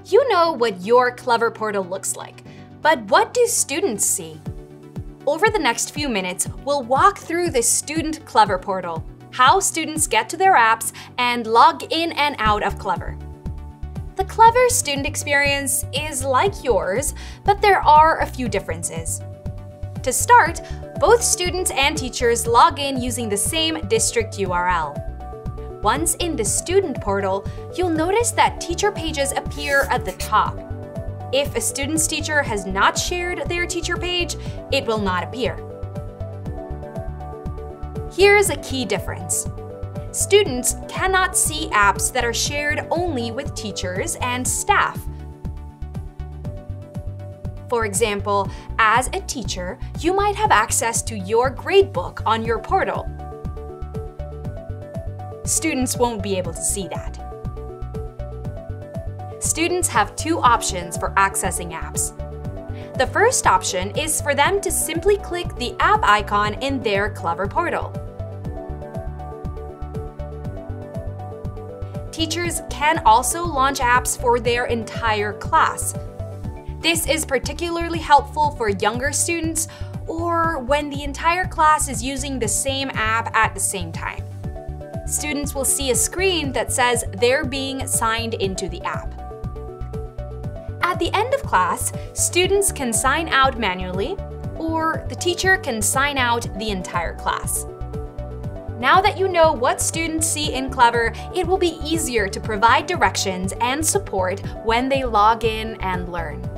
You know what your Clever portal looks like, but what do students see? Over the next few minutes, we'll walk through the Student Clever portal, how students get to their apps, and log in and out of Clever. The Clever student experience is like yours, but there are a few differences. To start, both students and teachers log in using the same district URL. Once in the student portal, you'll notice that teacher pages appear at the top. If a student's teacher has not shared their teacher page, it will not appear. Here's a key difference. Students cannot see apps that are shared only with teachers and staff. For example, as a teacher, you might have access to your gradebook on your portal. Students won't be able to see that. Students have two options for accessing apps. The first option is for them to simply click the app icon in their Clever portal. Teachers can also launch apps for their entire class. This is particularly helpful for younger students or when the entire class is using the same app at the same time. Students will see a screen that says they're being signed into the app. At the end of class, students can sign out manually, or the teacher can sign out the entire class. Now that you know what students see in Clever, it will be easier to provide directions and support when they log in and learn.